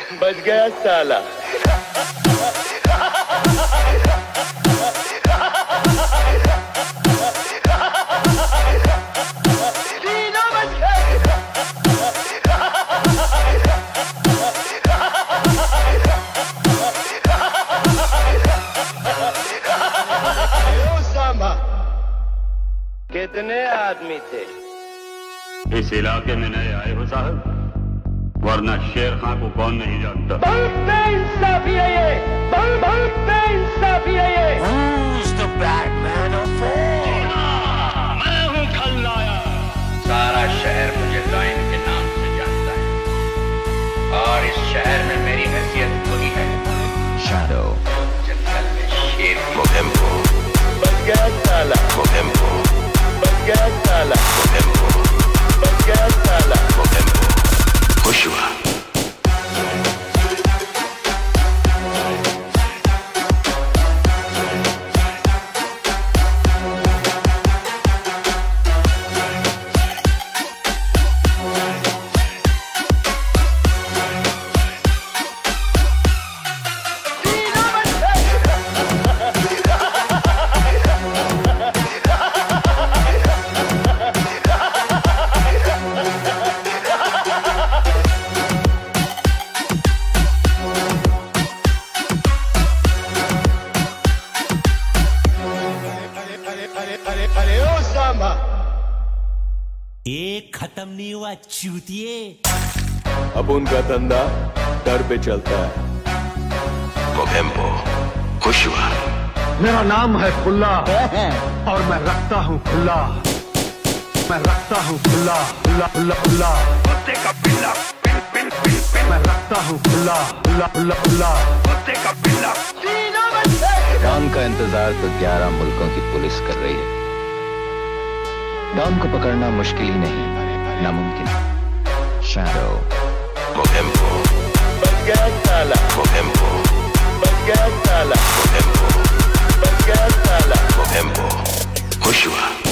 बच गया साला। कितने आदमी थे? इस इलाके में नए आए हो साहब, वरना शेर खान को कौन नहीं जानता। बहुत बेइंसाफी है ये, बहुत बेइंसाफी है ये। Who's the bad man of all? मैं हूँ खलनायक। सारा शहर मुझे लाइन के नाम से जानता है और इस शहर में मेरी हैसियत वही है, Shadow. जंगल में शेर। Mogembo. बच गया साला। Mogembo. बच गया साला। Mogembo. बच गया साला। Mogembo. Joshua. अरे ओ सांबा, एक खत्म नहीं हुआ चूतिए। अब उनका धंधा डर पे चलता है। Mogembo. Joshua. मेरा नाम है खुल्ला और मैं रखता हूँ खुला, मैं रखता हूँ खुला खुला खुला खुला। कुत्ते का पिल्ला, पिल पिल पिल पिल। मैं रखता हूँ खुला खुला खुला खुला। कुत्ते का पिल्ला। डॉन का इंतजार तो 11 मुल्कों की पुलिस कर रही है। डॉन को पकड़ना मुश्किल ही नहीं, नामुमकिन। शैडो। Mogembo. बच गया साला। Mogembo. बच गया साला। Mogembo. बच गया साला। Mogembo. Joshua.